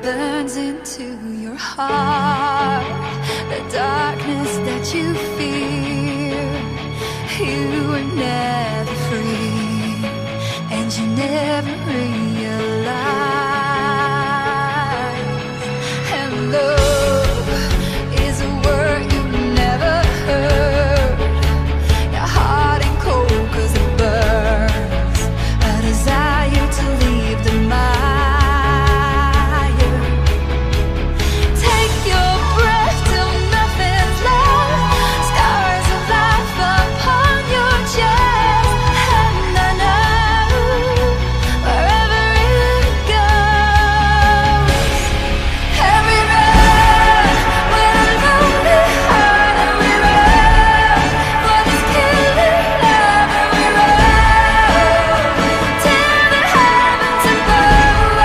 burns into your heart, the darkness that you fear. You were never free, and you never realized. And love is a word you never heard. Your heart ain't cold 'cause it burns, a desire to leave the mire. Take your breath till nothing's left, scars of life upon your chest. And I know wherever it goes, every run with a lonely heart, and we run for this killing love, and we run till the heavens above.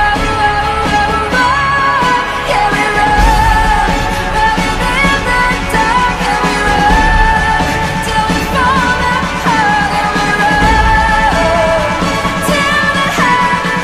Yeah, we run running in the dark, and we run till we fall apart, and we run till the heavens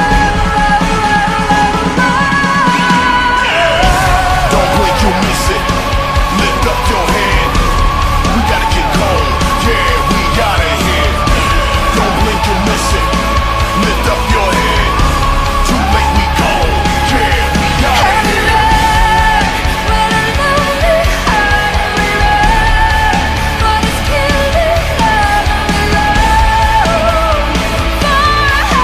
above. Don't blink, you'll miss it. Lift up your head. We gotta get cold. Yeah, we gotta hit. Don't blink, you'll miss it. Lift up your head. Too late, we gone. Yeah, we gotta And we hit. run with a lonely heart, and we run for this killing love, and we run for a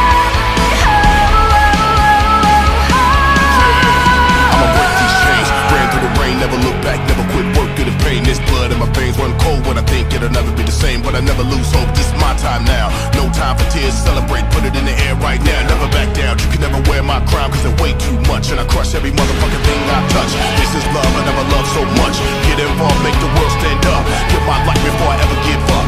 heavenly I'ma break these chains. Ran through the rain, never look back, never quit working the pain. This blood in my veins run cold when I think it'll never be the same. But I never lose hope, this is my time now. No time for tears, celebrate, put it in the air right now. Never back down, you can never wear my crown, 'cause they weigh too much, and I crush every motherfucking thing I touch. This is love, I never loved so much. Get involved, make the world stand up. Give my life before I ever give up.